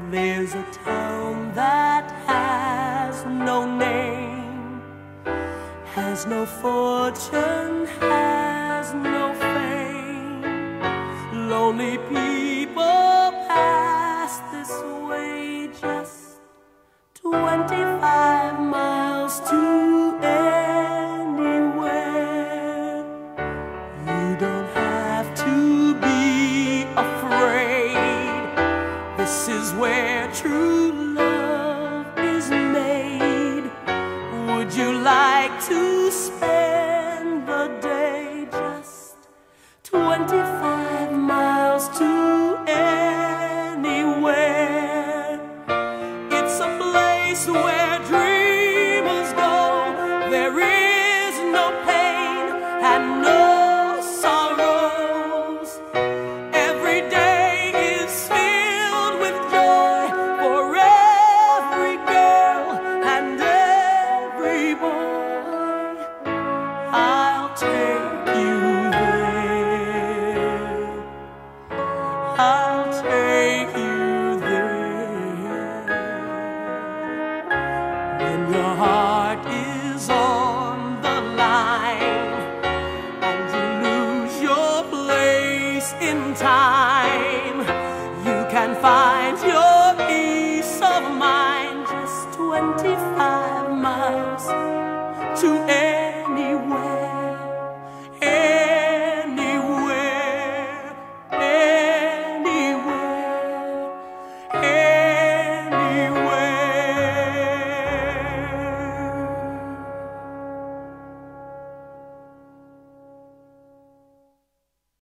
There's a town that has no name, has no fortune, has no fame. Lonely people pass this way, just 25 miles to anywhere. You don't have to be afraid. This is where true love is made. Would you like to spend the day? Just 25 miles to anywhere. It's a place where dreamers go. There is no pain and no sorrows. Every day is filled with joy for every girl and every boy. I'll take you there. I'll take you there. When your heart is on the line and you lose your place in time, you can find your peace of mind. Just 25 miles